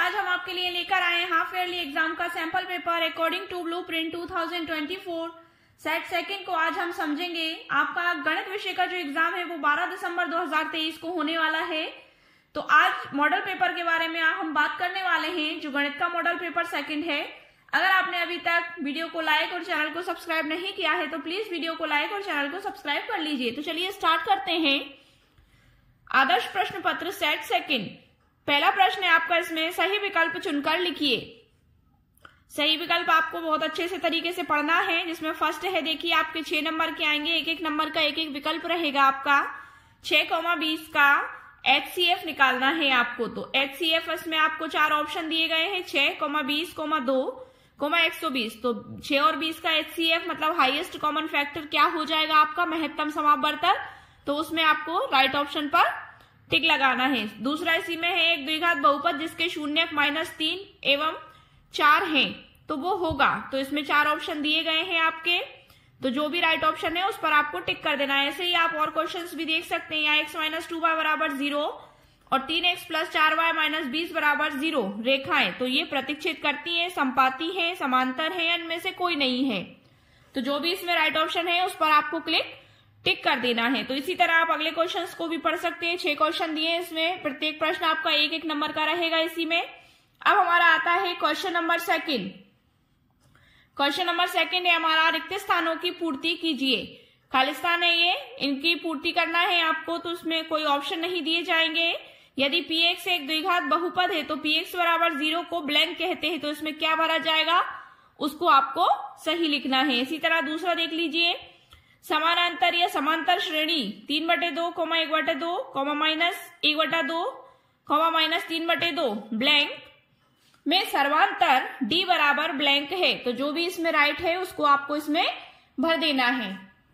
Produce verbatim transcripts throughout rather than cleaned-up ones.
आज हम आपके लिए लेकर आए हैं हाफ ईयरली एग्जाम का sample paper according to blueprint two thousand twenty four set second को आज हम समझेंगे। आपका गणित विषय का जो एग्जाम है वो बारह दिसंबर दो हज़ार तेईस को होने वाला है। तो आज मॉडल पेपर के बारे में हम बात करने वाले हैं, जो गणित का मॉडल पेपर सेकंड है। अगर आपने अभी तक वीडियो को लाइक और चैनल को सब्सक्राइब नहीं किया है तो प्लीज वीडियो को लाइक और चैनल को सब्सक्राइब कर लीजिए। तो चलिए स्टार्ट करते हैं। आदर्श प्रश्न पत्र सेट सेकंड, पहला प्रश्न है आपका, इसमें सही विकल्प चुनकर लिखिए। सही विकल्प आपको बहुत अच्छे से तरीके से पढ़ना है। जिसमें फर्स्ट है, देखिए आपके छह नंबर के आएंगे, एक एक नंबर का एक एक विकल्प रहेगा आपका। छह कौमा बीस का एच सी एफ निकालना है आपको। तो एच सी एफ इसमें आपको चार ऑप्शन दिए गए हैं, छह कौमा बीस कौमा दो कौमा एक सौ बीस। तो छह और बीस का एच सी एफ मतलब हाईएस्ट कॉमन फैक्टर क्या हो जाएगा आपका, महत्तम समापवर्तक। तो उसमें आपको राइट ऑप्शन पर टिक लगाना है। दूसरा इसी में है एक द्विघात बहुपद जिसके शून्य माइनस तीन एवं चार हैं, तो वो होगा। तो इसमें चार ऑप्शन दिए गए हैं आपके, तो जो भी राइट ऑप्शन है उस पर आपको टिक कर देना है। ऐसे ही आप और क्वेश्चंस भी देख सकते हैं। यहाँ एक्स माइनस टू वाई बराबर जीरो और तीन एक्स प्लस चार वाई माइनस बीस बराबर जीरो रेखाएं, तो ये प्रतिच्छेद करती हैं, संपाती हैं, समांतर हैं, इनमें से कोई नहीं है। तो जो भी इसमें राइट ऑप्शन है उस पर आपको क्लिक टिक कर देना है। तो इसी तरह आप अगले क्वेश्चंस को भी पढ़ सकते हैं। छह क्वेश्चन दिए हैं इसमें, प्रत्येक प्रश्न आपका एक एक नंबर का रहेगा इसी में। अब हमारा आता है question number second. Question number second है हमारा, रिक्त स्थानों की पूर्ति कीजिए। खालिस्तान है ये, इनकी पूर्ति करना है आपको। तो उसमें कोई ऑप्शन नहीं दिए जाएंगे। यदि पी एक्स एक द्विघात बहुपद है तो पी एक्स बराबर जीरो को ब्लैंक कहते हैं, तो इसमें क्या भरा जाएगा उसको आपको सही लिखना है। इसी तरह दूसरा देख लीजिए, समानांतर या समांतर श्रेणी तीन बटे दो कोमा एक बटे दो कोमा माइनस एक बटा दो कोमा माइनस तीन बटे दो ब्लैंक में सर्वांतर डी बराबर ब्लैंक है। तो जो भी इसमें राइट है उसको आपको इसमें भर देना है।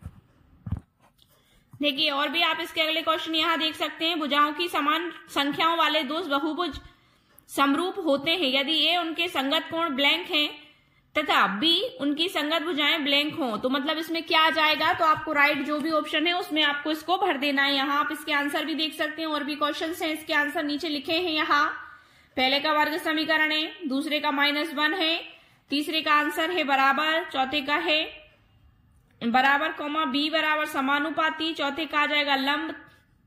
देखिए और भी आप इसके अगले क्वेश्चन यहाँ देख सकते हैं। भुजाओं की समान संख्याओं वाले दो बहुभुज समरूप होते हैं यदि ए उनके संगत कोण ब्लैंक हैं तथा बी उनकी संगत भुजाएं ब्लैंक हों। तो मतलब इसमें क्या आ जाएगा, तो आपको राइट जो भी ऑप्शन है उसमें आपको इसको भर देना है। यहाँ आप इसके आंसर भी देख सकते हैं, और भी क्वेश्चन हैं इसके आंसर नीचे लिखे हैं। यहाँ पहले का वर्ग समीकरण है, दूसरे का माइनस वन है, तीसरे का आंसर है बराबर, चौथे का है बराबर कॉमा बी बराबर समानुपाती, चौथे का आ जाएगा लंब,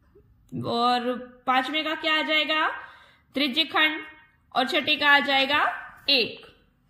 और पांचवे का क्या आ जाएगा त्रिज्यखंड, और छठे का आ जाएगा एक।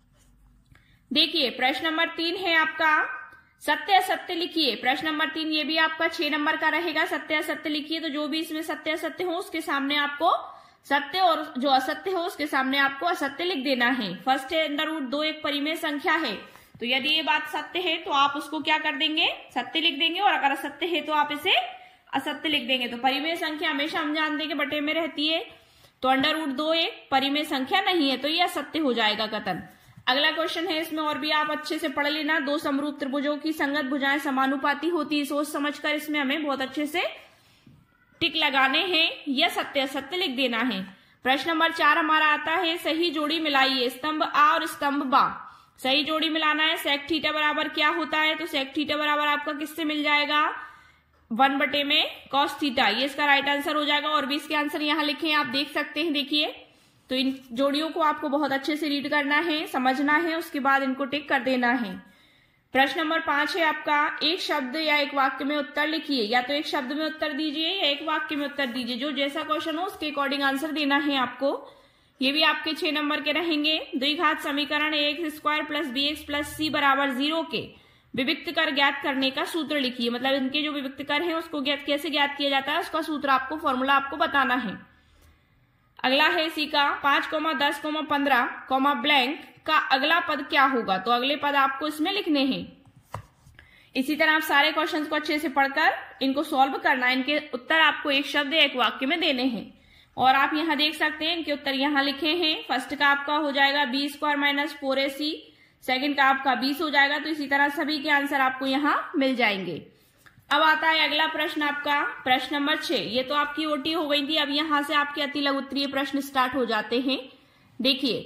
देखिए प्रश्न नंबर तीन है आपका, सत्य असत्य लिखिए। प्रश्न नंबर तीन ये भी आपका छह नंबर का रहेगा, सत्य असत्य लिखिए। तो जो भी इसमें सत्य असत्य हो उसके सामने आपको सत्य और जो असत्य हो उसके सामने आपको असत्य लिख देना है। फर्स्ट है अंडर रूट दो एक परिमेय संख्या है, तो यदि ये बात सत्य है तो आप उसको क्या कर देंगे, सत्य लिख देंगे, और अगर असत्य है तो आप इसे असत्य लिख देंगे। तो परिमेय संख्या हमेशा हम जानते हैं कि बटे में रहती है, तो अंडर रूट दो एक परिमेय संख्या नहीं है, तो ये असत्य हो जाएगा कथन। अगला क्वेश्चन है, इसमें और भी आप अच्छे से पढ़ लेना। दो समरूप त्रिभुजों की संगत भुजाएं समानुपाती होती है, सोच समझकर इसमें हमें बहुत अच्छे से टिक लगाने हैं, यह सत्य असत्य लिख देना है। प्रश्न नंबर चार हमारा आता है, सही जोड़ी मिलाइए स्तंभ आ और स्तंभ बा। सही जोड़ी मिलाना है। सेक थीटा बराबर क्या होता है, तो सेक थीटा बराबर आपका किससे मिल जाएगा, वन बटे में कॉस थीटा, ये इसका राइट आंसर हो जाएगा। और भी इसके आंसर यहाँ लिखे हैं, आप देख सकते हैं। देखिए तो इन जोड़ियों को आपको बहुत अच्छे से रीड करना है, समझना है, उसके बाद इनको टिक कर देना है। प्रश्न नंबर पांच है आपका, एक शब्द या एक वाक्य में उत्तर लिखिए। या तो एक शब्द में उत्तर दीजिए या एक वाक्य में उत्तर दीजिए, जो जैसा क्वेश्चन हो उसके अकॉर्डिंग आंसर देना है आपको। ये भी आपके छह नंबर के रहेंगे। द्विघात समीकरण A X square plus B X plus C बराबर जीरो के विविक्त कर ज्ञात करने का सूत्र लिखिए। मतलब इनके जो विविक्त कर है उसको ज्ञात कैसे ज्ञात किया जाता है उसका सूत्र आपको, फॉर्मूला आपको बताना है। अगला है इसी का, पांच कोमा दस कोमा पंद्रह कोमा ब्लैंक का अगला पद क्या होगा। तो अगले पद आपको इसमें लिखने हैं। इसी तरह आप सारे क्वेश्चंस को अच्छे से पढ़कर इनको सॉल्व करना है। इनके उत्तर आपको एक शब्द या एक वाक्य में देने हैं। और आप यहाँ देख सकते हैं इनके उत्तर यहाँ लिखे हैं। फर्स्ट का आपका हो जाएगा B square minus four A C, second का आपका बीस हो जाएगा। तो इसी तरह सभी के आंसर आपको यहाँ मिल जाएंगे। अब आता है अगला प्रश्न आपका, प्रश्न नंबर छह। ये तो आपकी ओटी हो गई थी, अब यहां से आपके अति लघु उत्तरीय प्रश्न स्टार्ट हो जाते हैं। देखिए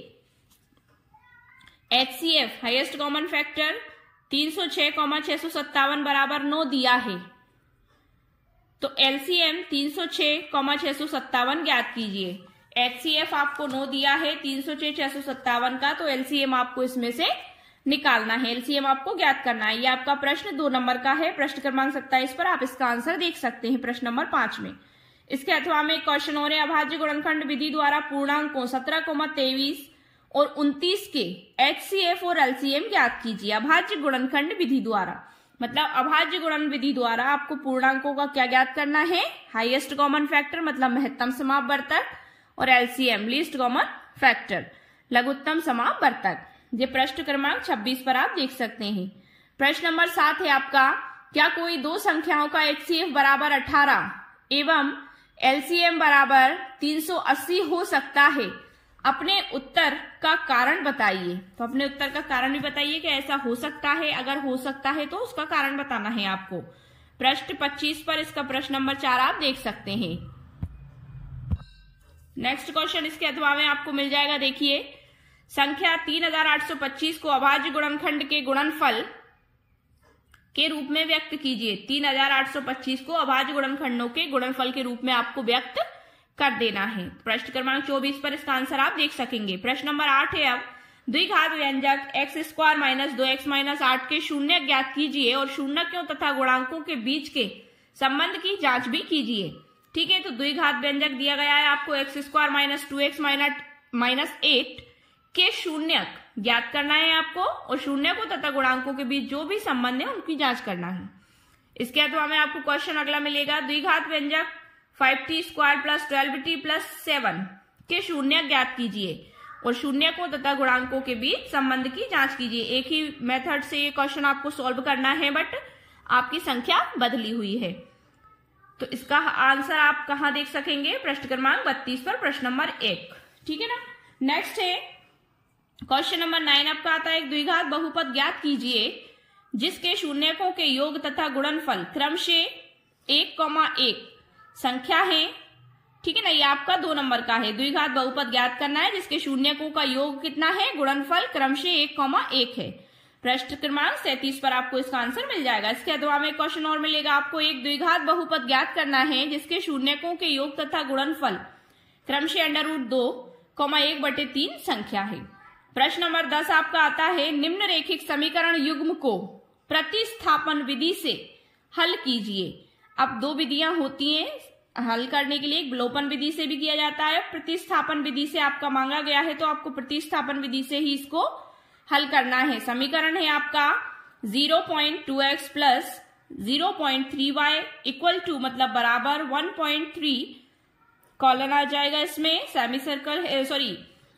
H C F highest common factor तीन सौ छह कॉमा छह सौ सत्तावन बराबर नौ दिया है, तो एलसीएम तीन सौ छह कॉमा छह सौ सत्तावन ज्ञात कीजिए। एचसीएफ आपको नौ दिया है, तीन सौ छह छह सौ सत्तावन का, तो एलसीएम आपको इसमें से निकालना है, एलसीएम आपको ज्ञात करना है। ये आपका प्रश्न दो नंबर का है, प्रश्न क्रमांक सत्ताईस पर आप इसका आंसर देख सकते हैं प्रश्न नंबर पांच में। इसके अथवा में एक क्वेश्चन और है, अभाज्य गुणनखंड विधि द्वारा पूर्णांकों सत्रह कोमा तेईस और उनतीस के एचसीएफ और एलसीएम ज्ञात कीजिए। अभाज्य गुणनखंड विधि द्वारा मतलब अभाज्य गुणन विधि द्वारा आपको पूर्णांकों का क्या ज्ञात करना है, हाईएस्ट कॉमन फैक्टर मतलब महत्तम समापवर्तक, और एलसीएम लीस्ट कॉमन फैक्टर लघुत्तम समापवर्तक। ये प्रश्न क्रमांक छब्बीस पर आप देख सकते हैं। प्रश्न नंबर सात है आपका, क्या कोई दो संख्याओं का एचसीएफ बराबर अठारह एवं एलसीएम बराबर तीन सौ अस्सी हो सकता है? अपने उत्तर का कारण बताइए। तो अपने उत्तर का कारण भी बताइए कि ऐसा हो सकता है, अगर हो सकता है तो उसका कारण बताना है आपको। प्रश्न पच्चीस पर इसका प्रश्न नंबर चार आप देख सकते हैं। नेक्स्ट क्वेश्चन इसके अथवा में आपको मिल जाएगा, देखिए संख्या तीन हजार आठ सौ पच्चीस को अभाज्य गुणनखंड के गुणनफल के रूप में व्यक्त कीजिए। तीन हजार आठ सौ पच्चीस को अभाज्य गुणनखंडों के गुणनफल के रूप में आपको व्यक्त कर देना है। प्रश्न क्रमांक चौबीस पर इसका आंसर आप देख सकेंगे। प्रश्न नंबर आठ है, अब द्विघात व्यंजक एक्स स्क्वायर माइनस दो एक्स माइनस आठ के शून्य ज्ञात कीजिए और शून्यकों तथा गुणांकों के बीच के संबंध की जांच भी कीजिए। ठीक है, तो द्विघात व्यंजक दिया गया है आपको X square minus two X minus eight के शून्य ज्ञात करना है आपको, और शून्यकों तथा गुणांकों के बीच जो भी संबंध है उनकी जांच करना है। इसके अथवा में आपको क्वेश्चन अगला मिलेगा, द्विघात व्यंजक five T square plus twelve T plus seven के शून्य ज्ञात कीजिए और शून्यकों तथा गुणांकों के बीच संबंध की जांच कीजिए। एक ही मेथड से ये क्वेश्चन आपको सॉल्व करना है, बट आपकी संख्या बदली हुई है। तो इसका आंसर आप कहां देख सकेंगे, प्रश्न क्रमांक बत्तीस पर प्रश्न नंबर एक। ठीक है ना। नेक्स्ट है क्वेश्चन नंबर नाइन आपका आता है, एक द्विघात बहुपद ज्ञात कीजिए जिसके शून्यकों के योग तथा गुणनफल क्रमशः एक कॉमा एक संख्या है। ठीक है ना, ये आपका दो नंबर का है। द्विघात बहुपद ज्ञात करना है जिसके शून्यकों का योग कितना है, गुणनफल क्रमशः एक कॉमा एक है। प्रश्न क्रमांक सैंतीस पर आपको इसका आंसर मिल जाएगा। इसके अथवा में क्वेश्चन और मिलेगा आपको, एक द्विघात बहुपद ज्ञात करना है जिसके शून्यकों के योग तथा गुणनफल क्रमशः अंडर रूट दो कॉमा एक बटे तीन संख्या है। प्रश्न नंबर दस आपका आता है, निम्न रेखिक समीकरण युग्म को प्रतिस्थापन विधि से हल कीजिए। अब दो विधियां होती हैं हल करने के लिए, एक विलोपन विधि से भी किया जाता है, प्रतिस्थापन विधि से आपका मांगा गया है, तो आपको प्रतिस्थापन विधि से ही इसको हल करना है। समीकरण है आपका zero point two X plus zero point three Y equal to मतलब बराबर वन पॉइंट थ्री, कॉलन आ जाएगा इसमें, सेमी सर्कल है, सॉरी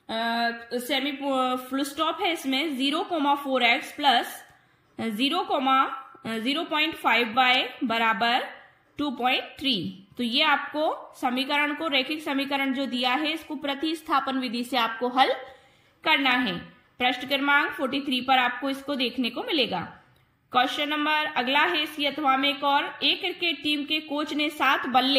सेमी फुल स्टॉप है इसमें, zero comma four X plus zero comma zero point five Y बराबर two point three. तो ये आपको समीकरण को, रेखिक समीकरण जो दिया है, इसको प्रतिस्थापन विधि से आपको हल करना है। प्रश्न क्रमांक तैंतालीस पर आपको इसको देखने को मिलेगा। क्वेश्चन नंबर अगला है इसकी अथवा में एक और, एक क्रिकेट टीम के कोच ने सात बल्ले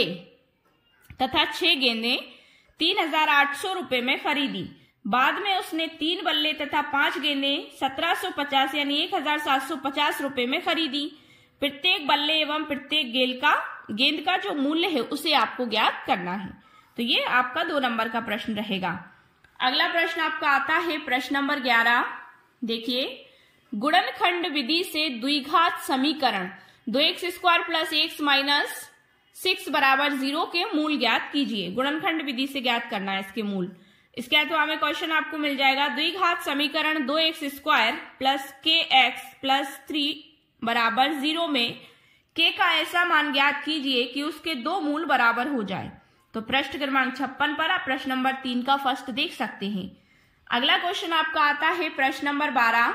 तथा छह गेंदें तीन हजार आठ सौ रुपए में खरीदी। बाद में उसने तीन बल्ले तथा पांच गेंदें सत्रह सौ पचास यानी एक हजार सात सौ पचास रुपए में खरीदी। प्रत्येक बल्ले एवं प्रत्येक गेंद का गेंद का जो मूल्य है उसे आपको ज्ञात करना है। तो ये आपका दो नंबर का प्रश्न रहेगा। अगला प्रश्न आपका आता है प्रश्न नंबर ग्यारह। देखिए, गुणनखंड विधि से द्विघात समीकरण दो X square plus X minus six बराबर जीरो के मूल ज्ञात कीजिए। गुणनखंड विधि से ज्ञात करना है इसके मूल। इसके अथवा में क्वेश्चन आपको मिल जाएगा, द्विघात समीकरण दो X square plus K X plus three बराबर जीरो में के का ऐसा मान ज्ञात कीजिए कि उसके दो मूल बराबर हो जाए। तो प्रश्न क्रमांक छप्पन पर आप प्रश्न नंबर तीन का फर्स्ट देख सकते हैं। अगला क्वेश्चन आपका आता है प्रश्न नंबर बारह,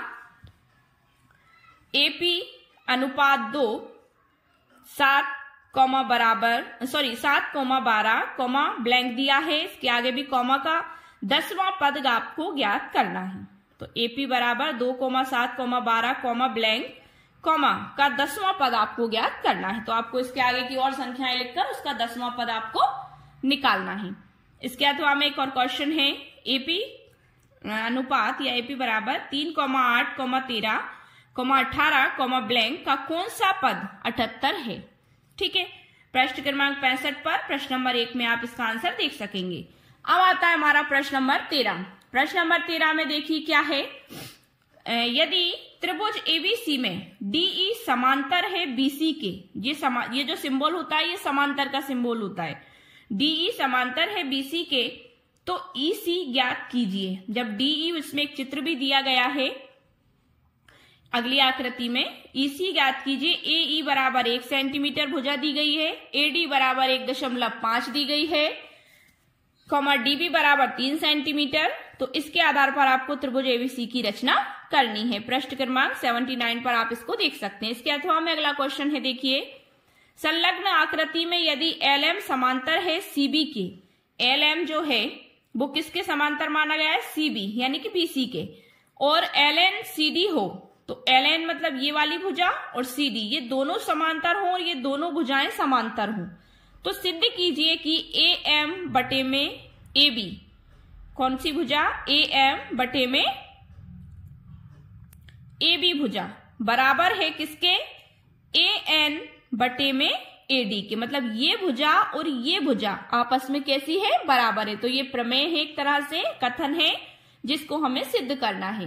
एपी अनुपात दो सात कॉमा बराबर सॉरी सात कॉमा बारह कॉमा ब्लैंक दिया है, इसके आगे भी कॉमा का दसवां पद आपको ज्ञात करना है। तो एपी बराबर दो कॉमा सात कॉमा बारह कॉमा ब्लैंक कॉमा का दसवां पद आपको ज्ञात करना है। तो आपको इसके आगे की और संख्याएं लिखकर उसका दसवां पद आपको निकालना है। इसके अथवा में एक और क्वेश्चन है, एपी अनुपात या एपी बराबर तीन कॉमा आठ कॉमा तेरह कॉमा अठारह कॉमा ब्लैंक का कौन सा पद अठहत्तर है। ठीक है, प्रश्न क्रमांक पैंसठ पर प्रश्न नंबर एक में आप इसका आंसर देख सकेंगे। अब आता है हमारा प्रश्न नंबर तेरह। प्रश्न नंबर तेरह में देखिए क्या है, यदि त्रिभुज एबीसी में डीई समांतर है बीसी के, ये समा ये जो सिंबल होता है ये समांतर का सिंबल होता है, डीई समांतर है बीसी के तो ईसी ज्ञात कीजिए। जब डीई, इसमें एक चित्र भी दिया गया है अगली आकृति में, ईसी ज्ञात कीजिए। एई बराबर एक सेंटीमीटर भुजा दी गई है, एडी बराबर एक दशमलव पांच दी गई है, कॉमा डीबी बराबर तीन सेंटीमीटर। तो इसके आधार पर आपको त्रिभुज एबीसी की रचना करनी है। पृष्ठ क्रमांक उन्यासी पर आप इसको देख सकते हैं। इसके अथवा में अगला क्वेश्चन है, देखिए संलग्न आकृति में यदि एल एम समांतर है सीबी के, एल एम जो है वो किसके समांतर माना गया है, सीबी यानी कि बीसी के, और एल एन सीडी हो, तो एल एन मतलब ये वाली भुजा और सीडी ये दोनों समांतर हो और ये दोनों भुजाएं समांतर हो, तो सिद्ध कीजिए कि ए एम बटे में ए बी, कौन सी भुजा, ए एम बटे में ए बी भुजा बराबर है किसके, ए एन बटे में ए डी के, मतलब ये भुजा और ये भुजा आपस में कैसी है, बराबर है। तो ये प्रमेय है, एक तरह से कथन है जिसको हमें सिद्ध करना है।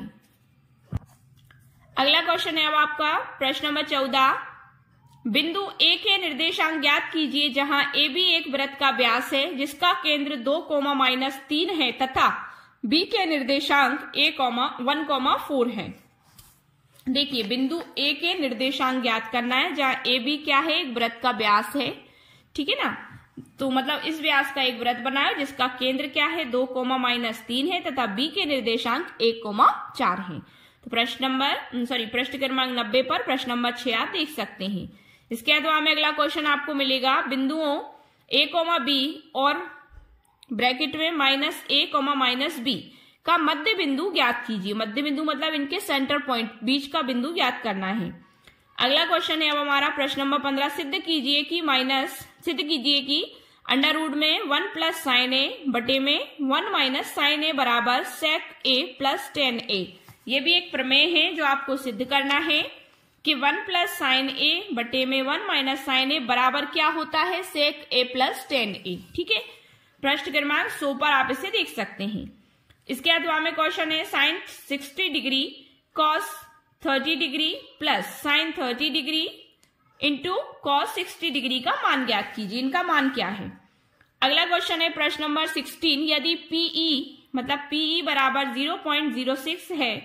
अगला क्वेश्चन है अब आपका प्रश्न नंबर चौदह, बिंदु ए के निर्देशांक ज्ञात कीजिए जहां ए बी एक वृत्त का व्यास है जिसका केंद्र दो कोमा माइनस तीन है तथा बी के निर्देशांक A comma one comma four है। देखिए बिंदु ए के निर्देशांक ज्ञात करना है जहां ए बी क्या है, एक वृत्त का व्यास है, ठीक है ना। तो मतलब इस व्यास का एक वृत्त बनाया जिसका केंद्र क्या है, दो कोमा माइनस तीन है तथा बी के निर्देशांक एक कोमा चार है। तो प्रश्न नंबर सॉरी प्रश्न क्रमांक नब्बे पर प्रश्न नंबर छह आप देख सकते हैं। इसके अलावा में अगला क्वेश्चन आपको मिलेगा, बिंदुओं ए कोमा बी और ब्रैकेट में minus A comma minus B का मध्य बिंदु ज्ञात कीजिए। मध्य बिंदु मतलब इनके सेंटर पॉइंट, बीच का बिंदु ज्ञात करना है। अगला क्वेश्चन है अब हमारा प्रश्न नंबर पंद्रह, सिद्ध कीजिए कि माइनस सिद्ध कीजिए कि अंडर रूट में वन प्लस साइन ए बटे में वन माइनस साइन ए बराबर सेक ए प्लस टेन ए। ये भी एक प्रमेय है जो आपको सिद्ध करना है कि वन प्लस साइन ए बटे में वन माइनस साइन ए बराबर क्या होता है, सेक ए प्लस टेन ए, ठीक है। पृष्ठ क्रमांक सौ पर आप इसे देख सकते हैं। इसके अथवा में क्वेश्चन है, sine sixty degree cos thirty degree plus sine thirty degree into cos sixty degree का मान ज्ञात कीजिए। इनका मान क्या है। अगला क्वेश्चन है प्रश्न नंबर सिक्सटीन, यदि पीई मतलब पीई बराबर जीरो पॉइंट जीरो सिक्स है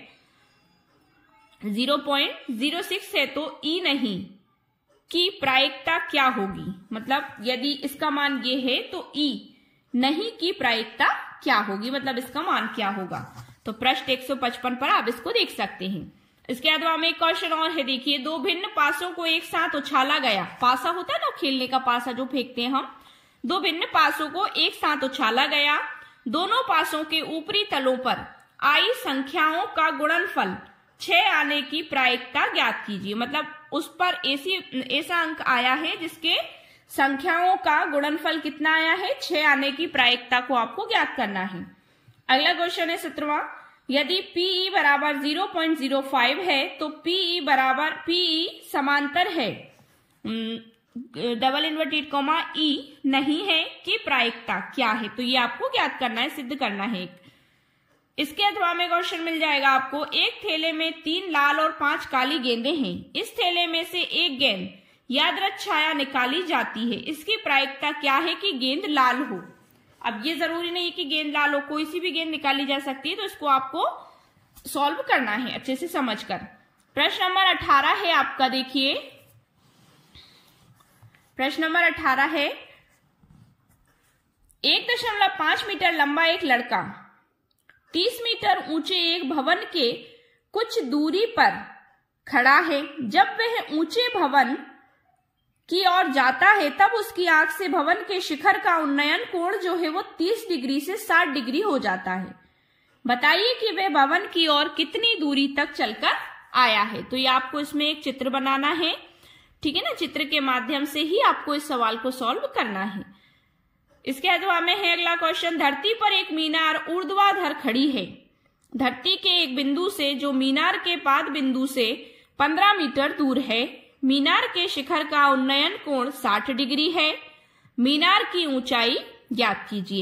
जीरो पॉइंट जीरो सिक्स है तो ई नहीं की प्रायिकता क्या होगी। मतलब यदि इसका मान ये है तो ई नहीं की प्रायिकता क्या होगी, मतलब इसका मान क्या होगा। तो पृष्ठ एक सौ पचपन पर आप इसको देख सकते हैं। इसके अलावा में एक क्वेश्चन और है, देखिए दो भिन्न पासों को एक साथ उछाला गया, पासा होता है ना खेलने का पासा जो फेंकते हैं हम, दो भिन्न पासों को एक साथ उछाला गया, दोनों पासों के ऊपरी तलों पर आई संख्याओं का गुणनफल छह आने की प्रायिकता ज्ञात कीजिए। मतलब उस पर ऐसी ऐसा अंक आया है जिसके संख्याओं का गुणनफल कितना आया है, छह आने की प्रायिकता को आपको ज्ञात करना है। अगला क्वेश्चन है सत्रहवां, यदि पीई बराबर जीरो पॉइंट जीरो फाइव है तो पीई बराबर पीई समांतर है डबल इन्वर्टेड कॉमा ई नहीं है कि प्रायिकता क्या है। तो ये आपको ज्ञात करना है, सिद्ध करना है। इसके अथवा में क्वेश्चन मिल जाएगा आपको, एक थैले में तीन लाल और पांच काली गेंदें हैं, इस थैले में से एक गेंद यादृच छाया निकाली जाती है, इसकी प्रायिकता क्या है कि गेंद लाल हो। अब ये जरूरी नहीं कि गेंद लाल हो, कोई सी भी गेंद निकाली जा सकती है, तो इसको आपको सॉल्व करना है अच्छे से समझकर। प्रश्न नंबर अठारह है आपका, देखिए प्रश्न नंबर अठारह है, एक दशमलव पांच मीटर लंबा एक लड़का तीस मीटर ऊंचे एक भवन के कुछ दूरी पर खड़ा है। जब वह ऊंचे भवन की ओर जाता है तब उसकी आंख से भवन के शिखर का उन्नयन कोण जो है वो तीस डिग्री से साठ डिग्री हो जाता है। बताइए कि वह भवन की ओर कितनी दूरी तक चलकर आया है। तो ये आपको इसमें एक चित्र बनाना है, ठीक है ना। चित्र के माध्यम से ही आपको इस सवाल को सॉल्व करना है। इसके अथवा में है अगला क्वेश्चन, धरती पर एक मीनार ऊर्ध्वाधर खड़ी है। धरती के एक बिंदु से जो मीनार के पाद बिंदु से पंद्रह मीटर दूर है, मीनार के शिखर का उन्नयन कोण साठ डिग्री है। मीनार की ऊंचाई ज्ञात कीजिए।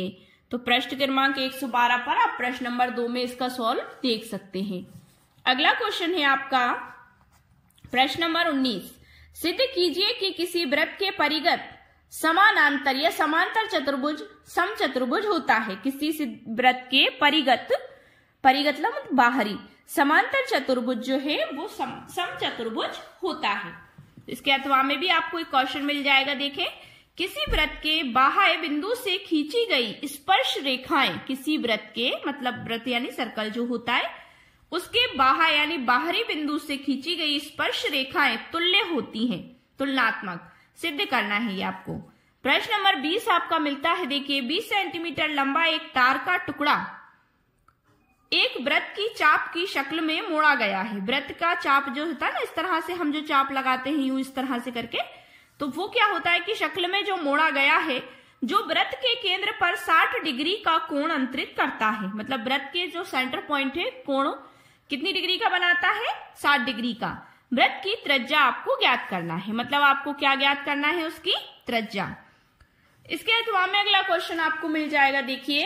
तो पृष्ठ क्रमांक एक सौ बारह पर आप प्रश्न नंबर दो में इसका सॉल्व देख सकते हैं। अगला क्वेश्चन है आपका प्रश्न नंबर उन्नीस। सिद्ध कीजिए कि किसी वृत्त के परिगत समानांतर या समांतर चतुर्भुज समचतुर्भुज होता है। किसी वृत्त के परिगत, परिगत मतलब बाहरी, समांतर चतुर्भुज जो है वो सम समचतुर्भुज होता है। इसके अथवा में भी आपको एक क्वेश्चन मिल जाएगा। देखें, किसी वृत्त के बाह्य बिंदु से खींची गई स्पर्श रेखाएं, किसी वृत्त के मतलब वृत्त यानी सर्कल जो होता है उसके बाह्य यानी बाहरी बिंदु से खींची गई स्पर्श रेखाएं तुल्य होती हैं, तुलनात्मक सिद्ध करना है ये आपको। प्रश्न नंबर बीस आपका मिलता है। देखिए, बीस सेंटीमीटर लंबा एक तार का टुकड़ा एक वृत्त की चाप की शक्ल में मोड़ा गया है। वृत्त का चाप जो होता है ना, इस तरह से हम जो चाप लगाते हैं यूं इस तरह से करके, तो वो क्या होता है कि शक्ल में जो मोड़ा गया है, जो वृत्त के केंद्र पर साठ डिग्री का कोण अंतरित करता है। मतलब वृत्त के जो सेंटर पॉइंट है कोण कितनी डिग्री का बनाता है, साठ डिग्री का। वृत्त की त्रिज्या आपको ज्ञात करना है। मतलब आपको क्या ज्ञात करना है, उसकी त्रिज्या। इसके अथवा में अगला क्वेश्चन आपको मिल जाएगा। देखिए,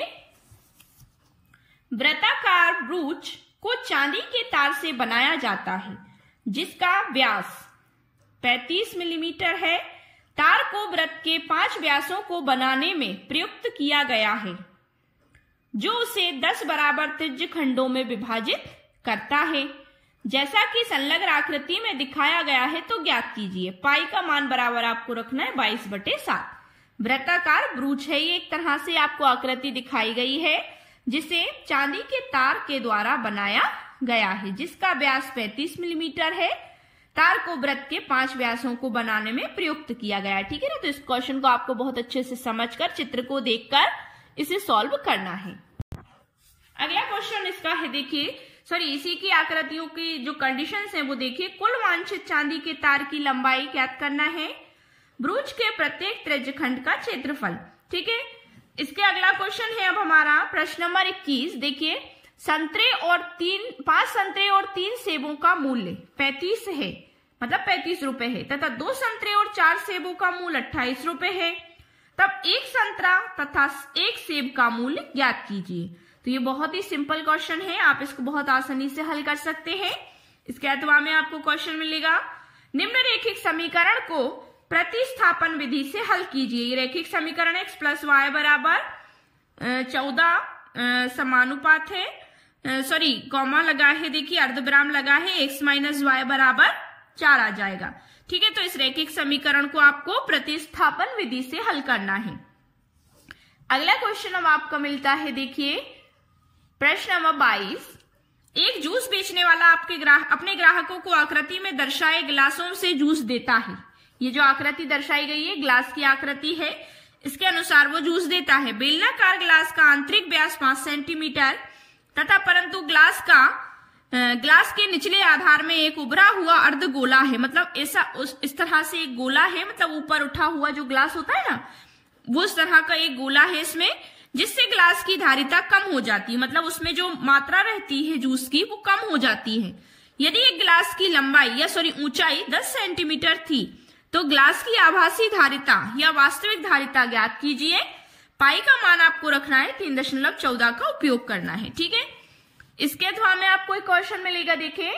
वृत्ताकार ब्रूच को चांदी के तार से बनाया जाता है जिसका व्यास पैंतीस मिलीमीटर है। तार को वृत्त के पांच व्यासों को बनाने में प्रयुक्त किया गया है जो उसे दस बराबर त्रिज्य खंडों में विभाजित करता है जैसा कि संलग्न आकृति में दिखाया गया है। तो ज्ञात कीजिए। पाई का मान बराबर आपको रखना है बाईस बटे सात। वृत्ताकार ब्रूच है, ये एक तरह से आपको आकृति दिखाई गई है जिसे चांदी के तार के द्वारा बनाया गया है जिसका व्यास पैंतीस मिलीमीटर है। तार को वृत्त के पांच व्यासों को बनाने में प्रयुक्त किया गया है। ठीक है ना। तो इस क्वेश्चन को आपको बहुत अच्छे से समझकर चित्र को देखकर इसे सॉल्व करना है। अगला क्वेश्चन इसका है, देखिए सॉरी इसी की आकृतियों की जो कंडीशंस हैं वो देखिए। कुल वांछित चांदी के तार की लंबाई ज्ञात करना है, ब्रूच के प्रत्येक त्रिज्य खंड का क्षेत्रफल। ठीक है। इसके अगला क्वेश्चन है अब हमारा प्रश्न नंबर इक्कीस। देखिए, संतरे और तीन पांच संतरे और तीन सेबों का मूल्य पैंतीस है, मतलब पैंतीस रुपए है, तथा दो संतरे और चार सेबों का मूल्य अट्ठाईस रुपए है। तब एक संतरा तथा एक सेब का मूल्य ज्ञात कीजिए। तो ये बहुत ही सिंपल क्वेश्चन है, आप इसको बहुत आसानी से हल कर सकते हैं। इसके अथवा में आपको क्वेश्चन मिलेगा, निम्नरेखिक समीकरण को प्रतिस्थापन विधि से हल कीजिए। ये रेखिक समीकरण एक्स प्लस वाई बराबर चौदह समानुपात है, सॉरी कॉमा लगा है, देखिए अर्धविराम लगा है, एक्स माइनस वाई बराबर चार आ जाएगा। ठीक है। तो इस रेखिक समीकरण को आपको प्रतिस्थापन विधि से हल करना है। अगला क्वेश्चन अब आपका मिलता है। देखिए, प्रश्न नंबर बाईस। एक जूस बेचने वाला आपके ग्राहक अपने ग्राहकों को आकृति में दर्शाए गिलासों से जूस देता है। ये जो आकृति दर्शाई गई है ग्लास की आकृति है, इसके अनुसार वो जूस देता है। बेलनाकार ग्लास का आंतरिक व्यास पांच सेंटीमीटर तथा परंतु ग्लास का ग्लास के निचले आधार में एक उभरा हुआ अर्ध गोला है। मतलब ऐसा उस इस तरह से एक गोला है, मतलब ऊपर उठा हुआ जो ग्लास होता है ना, वो उस तरह का एक गोला है इसमें, जिससे ग्लास की धारिता कम हो जाती है। मतलब उसमें जो मात्रा रहती है जूस की वो कम हो जाती है। यदि एक ग्लास की लंबाई या सॉरी ऊंचाई दस सेंटीमीटर थी तो ग्लास की आभासी धारिता या वास्तविक धारिता ज्ञात कीजिए। पाई का मान आपको रखना है तीन दशमलव चौदह का उपयोग करना है। ठीक है। इसके अथवा में आपको एक क्वेश्चन मिलेगा। देखिए,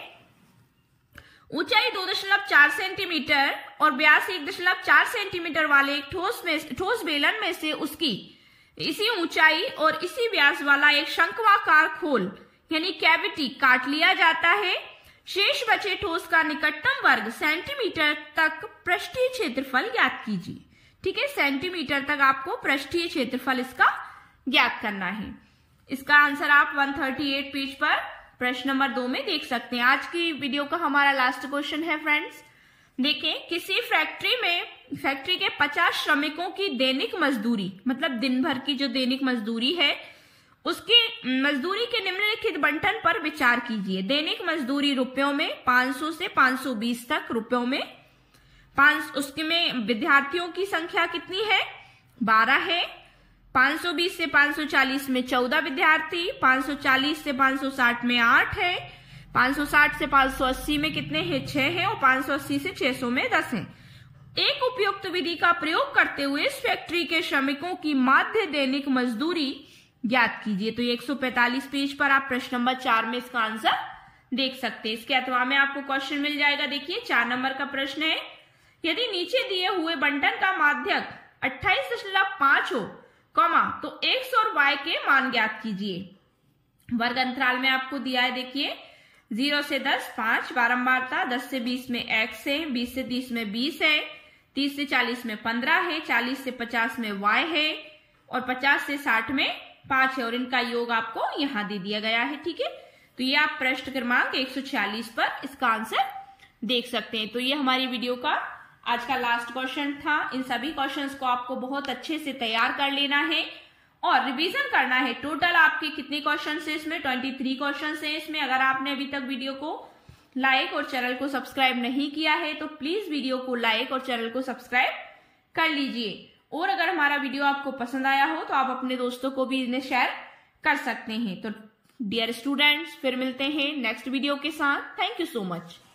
ऊंचाई दो दशमलव चार सेंटीमीटर और व्यास एक दशमलव चार सेंटीमीटर वाले एक ठोस में ठोस बेलन में से उसकी इसी ऊंचाई और इसी व्यास वाला एक शंक्वाकार खोल यानी कैविटी काट लिया जाता है। शेष बचे ठोस का निकटतम वर्ग सेंटीमीटर तक पृष्ठीय क्षेत्रफल ज्ञात कीजिए। ठीक है। सेंटीमीटर तक आपको पृष्ठीय क्षेत्रफल इसका ज्ञात करना है। इसका आंसर आप एक सौ अड़तीस पेज पर प्रश्न नंबर दो में देख सकते हैं। आज की वीडियो का हमारा लास्ट क्वेश्चन है फ्रेंड्स। देखें, किसी फैक्ट्री में फैक्ट्री के पचास श्रमिकों की दैनिक मजदूरी, मतलब दिन भर की जो दैनिक मजदूरी है, उसकी मजदूरी के निम्नलिखित बंटन पर विचार कीजिए। दैनिक मजदूरी रुपयों में पाँच सौ से पाँच सौ बीस तक रुपयों में, पांच उसके में विद्यार्थियों की संख्या कितनी है, बारह है। पाँच सौ बीस से पाँच सौ चालीस में चौदह विद्यार्थी, पाँच सौ चालीस से पाँच सौ साठ में आठ है, पाँच सौ साठ से पाँच सौ अस्सी में कितने हैं, छह है, और पाँच सौ अस्सी से छह सौ में दस है। एक उपयुक्त विधि का प्रयोग करते हुए इस फैक्ट्री के श्रमिकों की माध्य दैनिक मजदूरी ज्ञात कीजिए। तो ये एक सौ पैंतालीस पेज पर आप प्रश्न नंबर चार में इसका आंसर देख सकते हैं। इसके अथवा में आपको क्वेश्चन मिल जाएगा। देखिए चार नंबर का प्रश्न है, यदि नीचे दिए हुए बंटन का माध्यक अट्ठाईस दशमलव पांच हो कॉमा तो एक्स और वाई के मान ज्ञात कीजिए। वर्ग अंतराल में आपको दिया है, देखिए जीरो से दस पांच, बारंबारता दस से बीस में एक्स है, बीस से तीस में बीस है, तीस से चालीस में पंद्रह है, चालीस से पचास में वाई है और पचास से साठ में पांच है और इनका योग आपको यहां दे दिया गया है। ठीक है, तो ये आप प्रश्न क्रमांक एक सौ छियालीस पर इसका आंसर देख सकते हैं। तो ये हमारी वीडियो का आज का लास्ट क्वेश्चन था। इन सभी क्वेश्चंस को आपको बहुत अच्छे से तैयार कर लेना है और रिवीजन करना है। टोटल आपके कितने क्वेश्चन है इसमें? तेईस क्वेश्चन है इसमें। अगर आपने अभी तक वीडियो को लाइक और चैनल को सब्सक्राइब नहीं किया है तो प्लीज वीडियो को लाइक और चैनल को सब्सक्राइब कर लीजिए। और अगर हमारा वीडियो आपको पसंद आया हो तो आप अपने दोस्तों को भी इन्हें शेयर कर सकते हैं। तो डियर स्टूडेंट्स, फिर मिलते हैं नेक्स्ट वीडियो के साथ। Thank you so much.